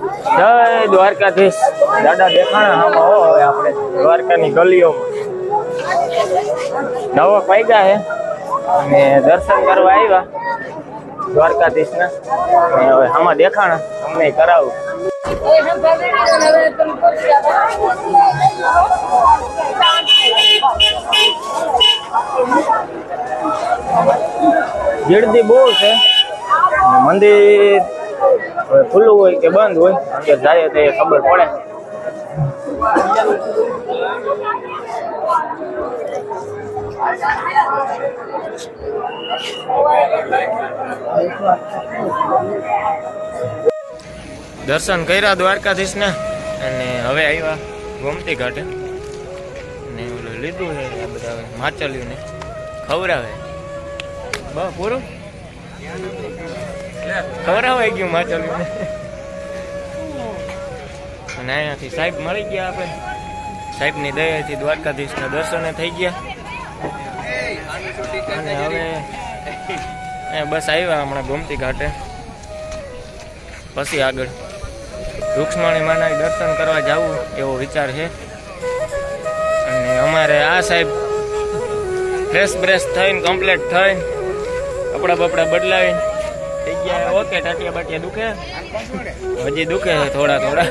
જય દ્વારકાધીશ દાદા દેખાણા આમાં હો હવે આપણે દ્વારકાની ગલીઓમાં 9 વાગ્યા છે અને દર્શન કરવા આવ્યા દ્વારકાધીશના હવે આમાં દેખાણા અમને કરાવું ગીરદી બહુ છે મંદિર ખુલ્લું હોય કે બંધ હોય અંદર જાય તો ખબર પડે દર્શન કર્યા દ્વારકાધીશ ને અને હવે આવ્યા ગોમતી ઘાટે ને ઓલું લીધું છે આ બધા માચલ્યું ને ખવડાવે બસ પૂરું ખવડાવાઈ ગયું માચલ્યું ને અને અહીંયાથી સાહેબ મળી ગયા આપણે સાહેબની દયાથી દ્વારકાધીશના દર્શને થઈ ગયા અને હવે બસ આવ્યા હમણાં ગોમતી ઘાટે પછી આગળ રૂક્ષ્મણી માના દર્શન કરવા જવું એવો વિચાર છે અને અમારે આ સાહેબ ફ્રેશ બ્રેશ થઈને કમ્પ્લીટ થઈને કપડા બપડા બદલાવીને થઈ ગયા ઓકે ટાટિયા બાટિયા દુખે હજી દુખે થોડા થોડા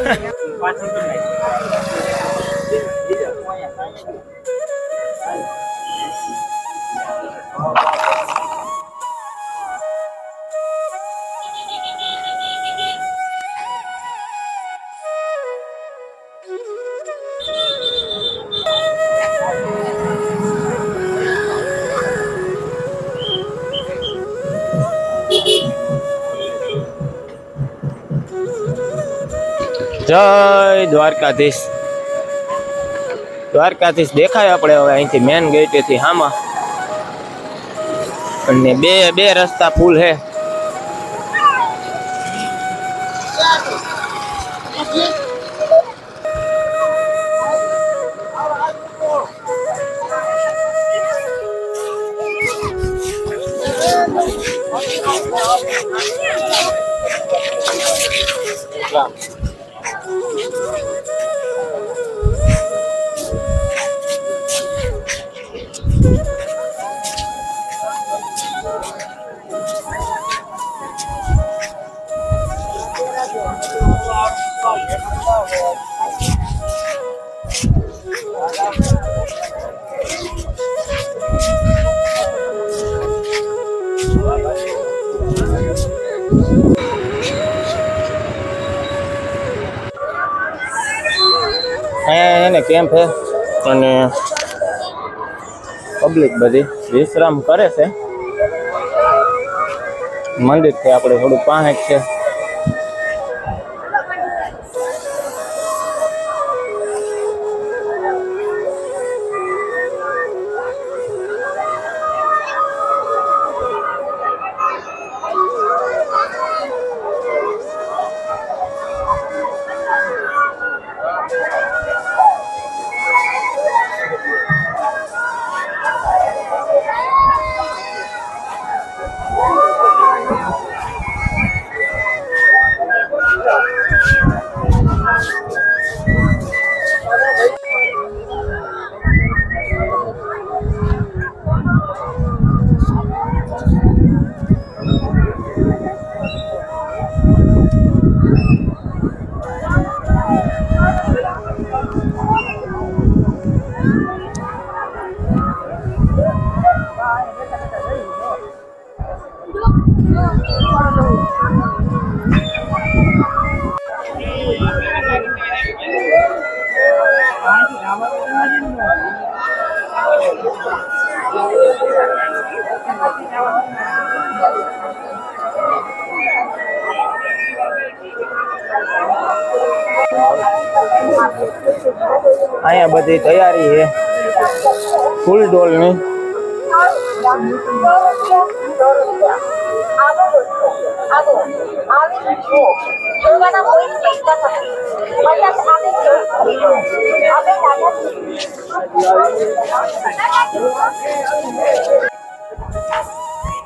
જય દ્વારકાધીશ દ્વારકાધીશ દેખાય આપણે હવે અહીંથી મેન ગેટેથી હામાં અને બે રસ્તા ફૂલ હે અહીંયા કેમ્પ છે અને પબ્લિક બધી વિશ્રામ કરે છે મંદિરથી આપણે થોડું પાસે છે અહીંયા બધી તૈયારી છે ફૂલ ડોલની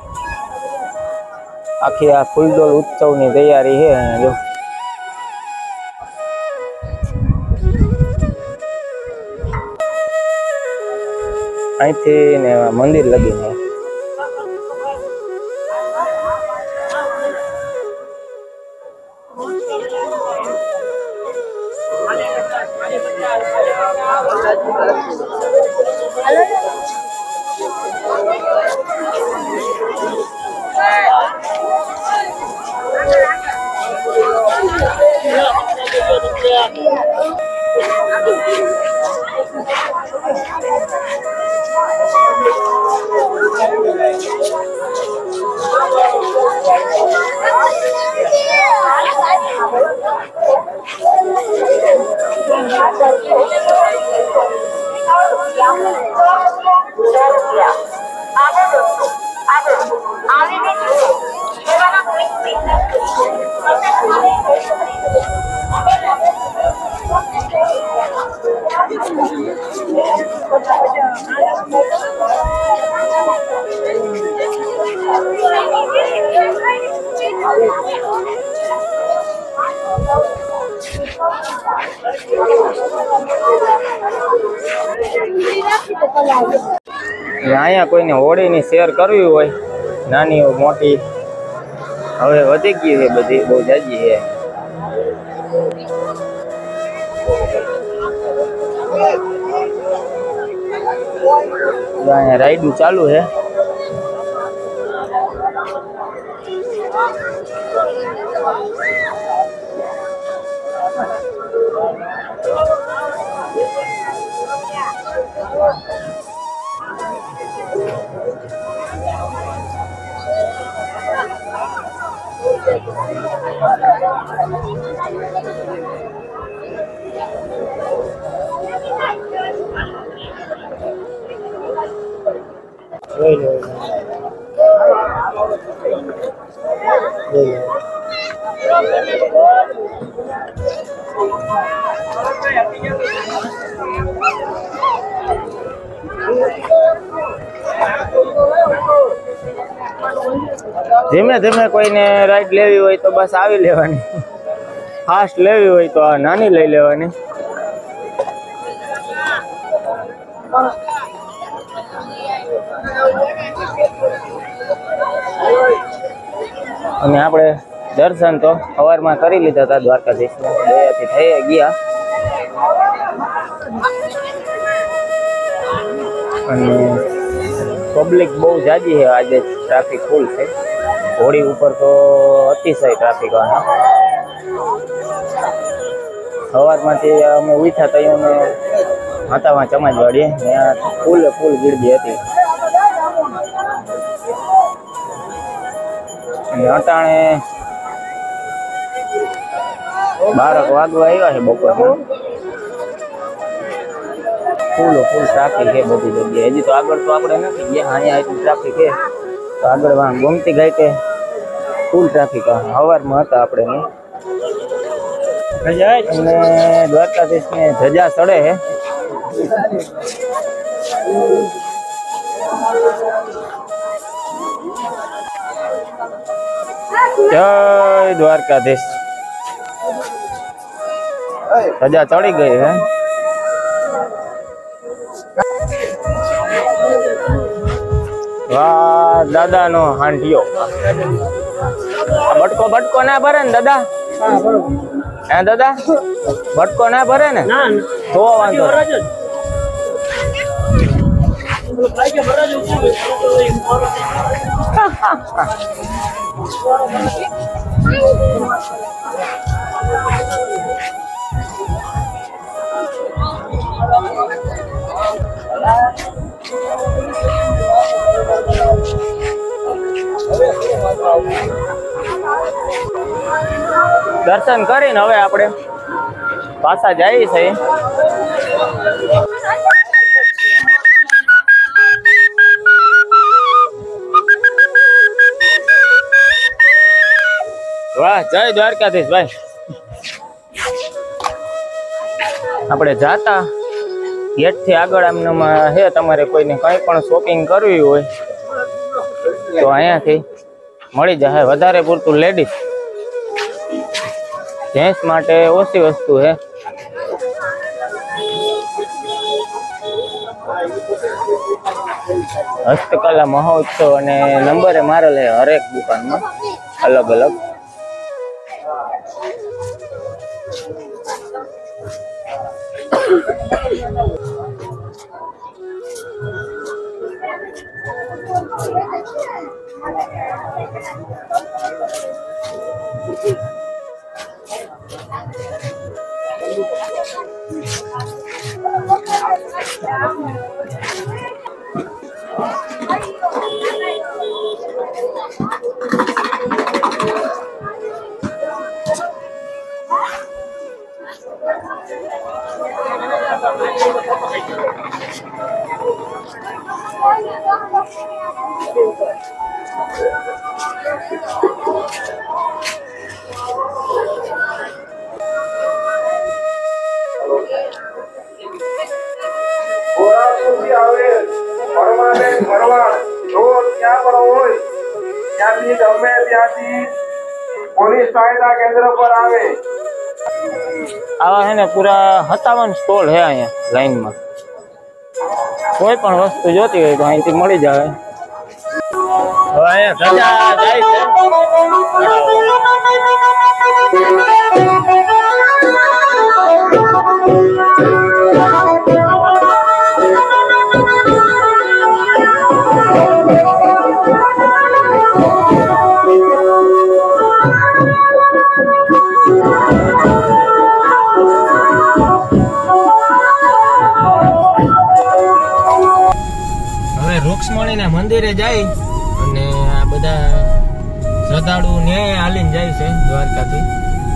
આખી આ ફૂલડોલ ઉત્સવની તૈયારી છે અહીંયા જો અહીંથી ને મંદિર લગીને અહીંયા કોઈને હોળીની શેર કરવી હોય નાની મોટી હવે વધી ગઈ છે બધી બહુ જાજી છે અહીંયા રાઈડું ચાલુ છે ધીમે ધીમે કોઈને રાઈડ લેવી હોય તો બસ આવી લેવાની ફાસ્ટ લેવી હોય તો આ નાની લઈ લેવાની અને આપણે દર્શન તો સવારમાં કરી લીધા હતા દ્વારકાધીશના દયાથી થઈ ગયા અને પબ્લિક બહુ જાજી છે આજે ટ્રાફિક ફૂલ છે હોળી ઉપર તો અતિશય ટ્રાફિક આવે સવારમાંથી અમે ઉઠ્યા તો અમે હાથામાં ચમાજવાડીએ ત્યાં ફૂલ ગીરદી હતી અને અટાણે 12 વાગવા આવ્યા છે બપોરમાં ફૂલ ટ્રાફિક છે બધી જગ્યાએ હજી તો આગળ તો આપણે નથી ગયા અહીંયા એટલું ટ્રાફિક છે તો આગળ વાં ગોમતી ઘાટે ફૂલ ટ્રાફિક સવારમાં હતા આપણે અને દ્વારકાધીશને ધજા ચડે છે જય દ્વારકાધીશ ધજા ચડી ગઈ હે વાહ દાદા નો હાંડિયો બટકો ના ભરે ને દાદા હે દાદા બટકો ના ભરે ને તો વાંધો દર્શન કરીને હવે આપણે પાછા જઈએ છીએ વાહ જય દ્વારકાધીશ ભાઈ આપણે જાતા ગેટ થી આગળ આમનામાં હે તમારે કોઈને કંઈ પણ શોપિંગ કરવી હોય તો અહીંયાથી મળી જાય વધારે પૂરતું લેડીઝ જેન્ટ્સ માટે ઓછી વસ્તુ હે હસ્તકલા મહોત્સવ અને નંબરે મારેલ છે હરેક દુકાનમાં અલગ અલગ. પોલીસ સહાયતા કેન્દ્ર પર આવે. આવા છે ને પૂરા 57 સ્ટોલ છે અહીંયા લાઈનમાં. કોઈ પણ વસ્તુ જોતી હોય તો અહીંથી મળી જાય. હવે અહીંયા ધજા જાય છે. રૂક્ષ્મણીના મંદિરે જાય અને આ બધા શ્રદ્ધાળુ ન્યાય હાલીને જાય છે દ્વારકાથી.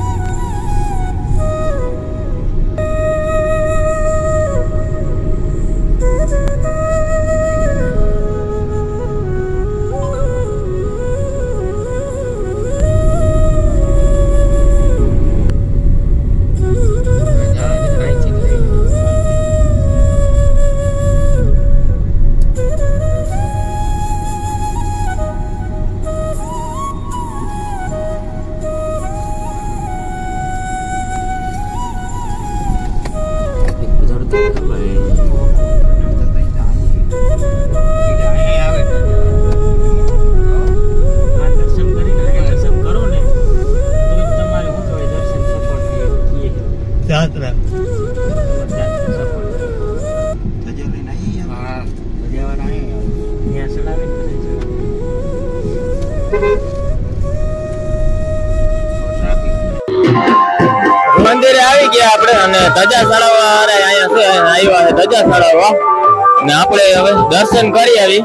મંદિરે આવી ગયા આપણે અને ધજા ચડાવવા અહીંયા છે આવ્યા છે ધજા ચડાવવા ને આપણે હવે દર્શન કરી આવી.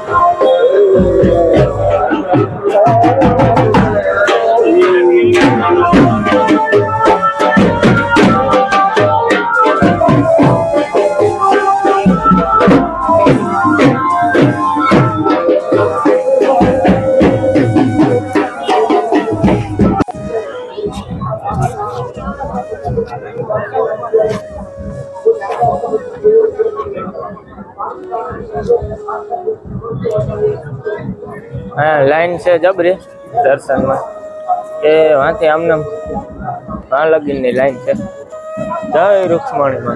હા લાઈન છે જબરી દર્શનમાં એ વાંથી આમને વાં લગીનની લાઈન છે. જય રૂક્ષ્મણીમાં.